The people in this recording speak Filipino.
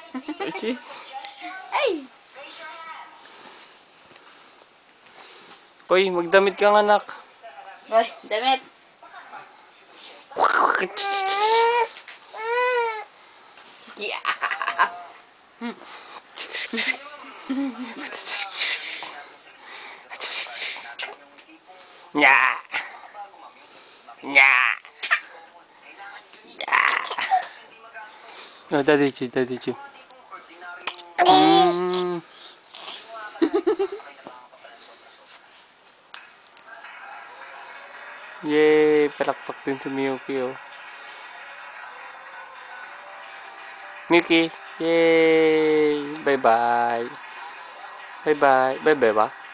Archie? Ay! Uy, magdamit kang anak. Boy, damit. Yeah. Nya. Nya. Oh, Daddy Chu, Daddy Chu. Yay! Palakpak din si Miyuki, oh. Miyuki! Yay! Bye-bye! Bye-bye! Bye-bye ba?